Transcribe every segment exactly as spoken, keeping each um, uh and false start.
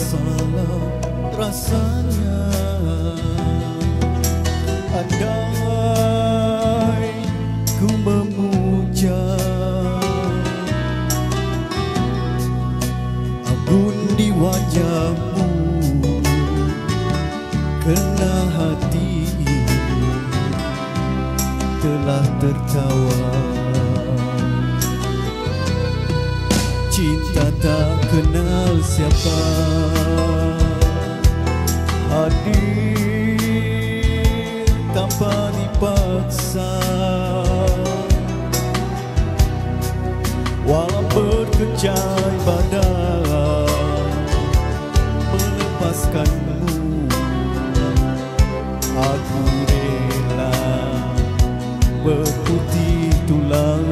salah rasanya. Andai ku memuja agun di wajahmu, kerana hati telah tertawa. Cinta tak kenal siapa, hadir tanpa dipaksa. Walau berkecai badan melepaskanmu, aku rela berputih tulang.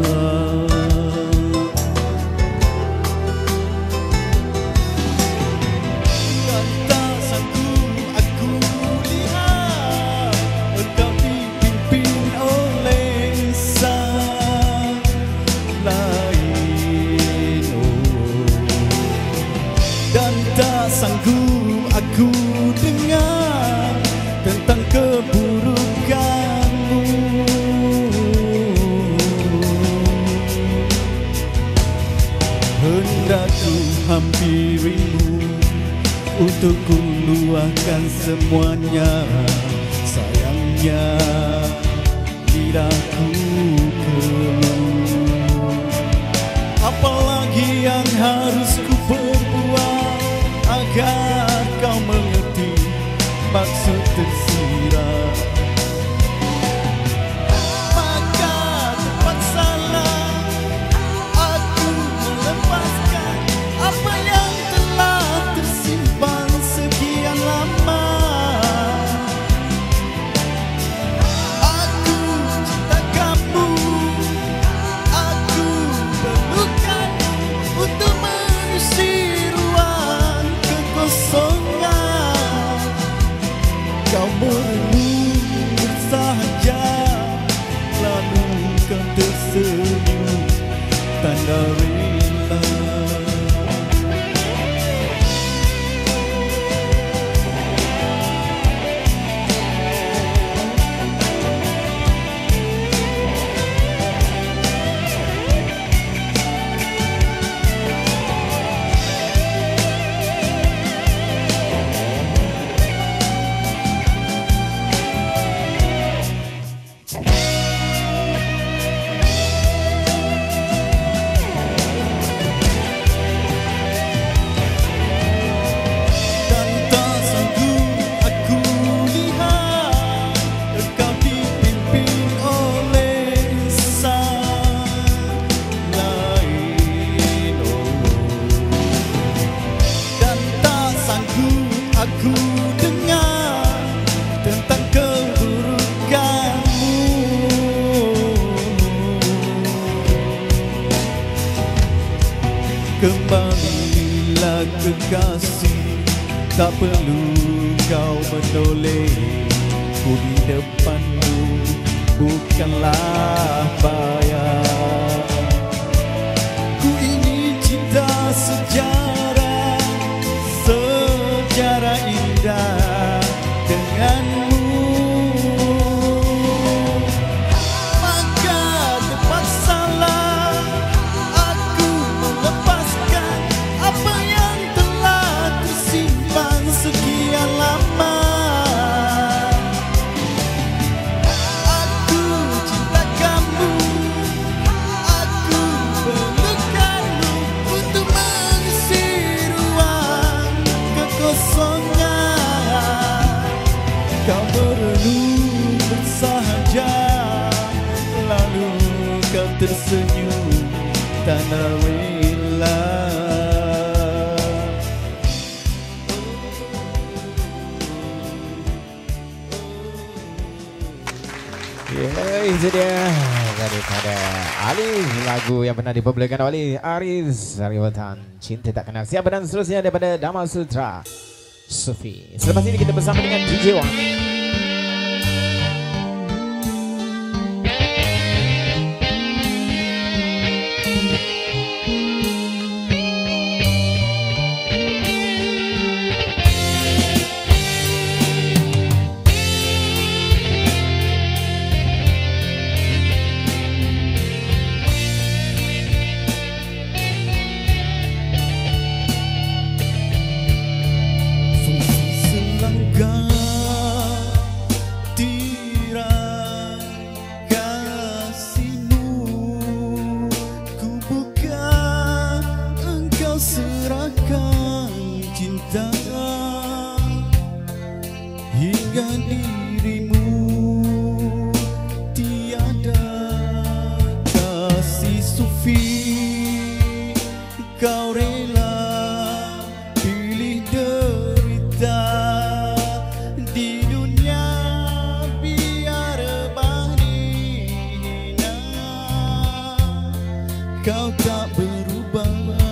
Dan tak sanggup aku lihat engkau dipimpin oleh insan lain. Oh. Dan tak sanggup aku dengar tentang keburukanmu. Hendak ku hampirimu untuk ku luahkan semuanya. Sayangnya lidahku keluh. Apalagi yang harus ku perbuat agar kau mengerti maksud tersirat. Maka terpaksalah aku melepaskan apa yang telah tersimpan sekian lama. Aku cinta kamu, aku perlukan untuk mengisi ruang kekosongan. Kau merenung bersahaja, lalu kau tersenyum tanda rela. Aku dengar tentang keburukanmu. Kembalilah kekasih, tak perlu kau menoleh. Ku di depanmu bukanlah bayar. Ku ingin cinta sejarah, sejarah indah denganmu. Maka terpaksalah aku melepaskan apa yang telah tersimpan sekian lama. Aku cinta kamu, aku perlukanmu untuk mengisi ruang kekosongan. Kau merenung bersahaja, lalu kau tersenyum tanpa rela. Yeah, itu dia daripada Alif, lagu yang pernah dipublikkan oleh Aris Hariwatan, Cinta Tak Kenal Siapa. Dan seterusnya daripada Dama Sutra Sufi. Selepas ini kita bersama dengan D J Wang. menjaga dirimu, tiada kasih sufi. Kau rela pilih derita di dunia biar bahagia. Kau tak berubah.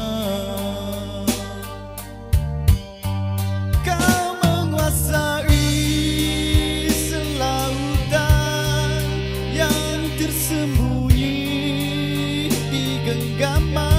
Kau menguasai selautan yang tersembunyi di genggaman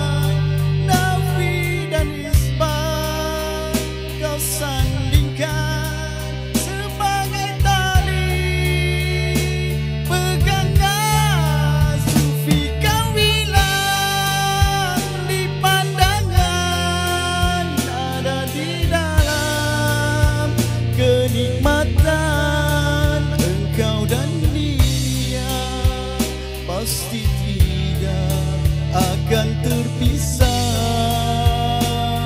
kenikmatan engkau dan dia pasti tidak akan terpisah.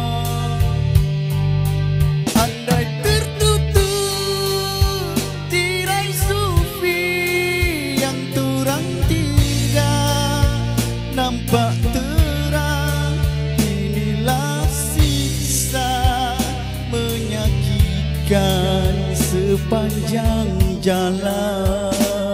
Andai tertutup tirai sufi yang terang tidak nampak terang, inilah siksa menyakitkan sepanjang jalan.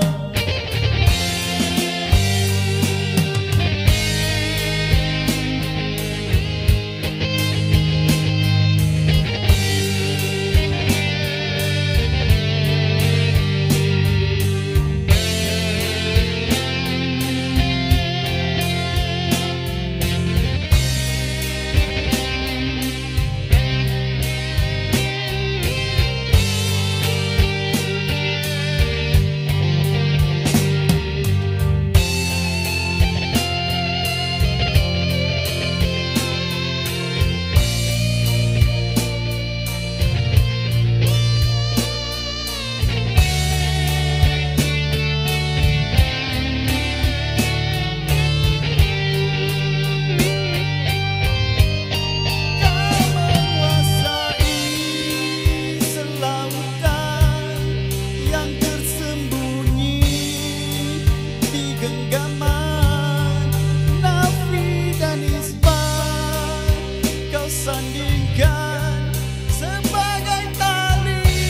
Sandingkan sebagai tali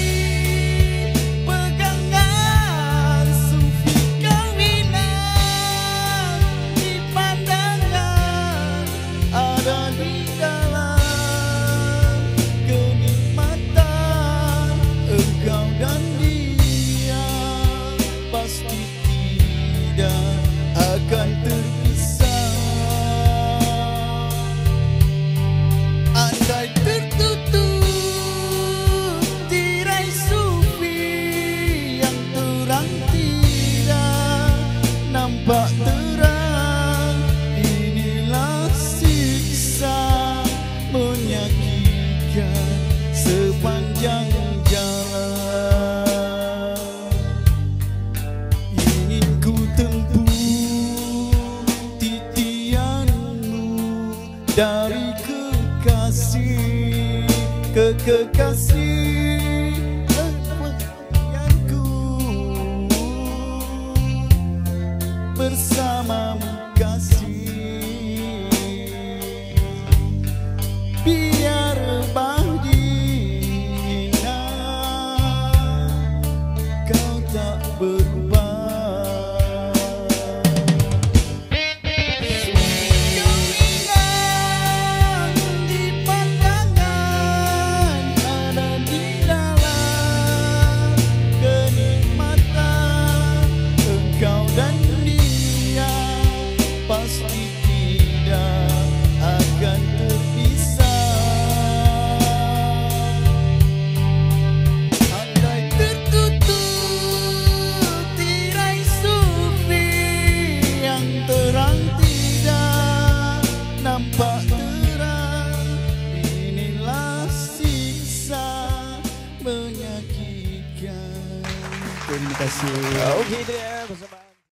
pegangan sufi. Kau hilang di pandangan, ada di dalam kenikmatan engkau dan dia pasti tidak akan terpisah. Andai tertutup tirai sufi yang terang tidak nampak terang, inilah siksa menyakitkan sepanjang jalan. Ingin ku tempuh titianmu dari kekasih ke kekasih impianku, bersamamu kasih, biar bahagia kau tak berubah. Pasti tidak akan terpisah. Andai tertutup tirai sufi yang terang tidak nampak terang, inilah siksa menyakitkan. Terima kasih. Oke, itu ya.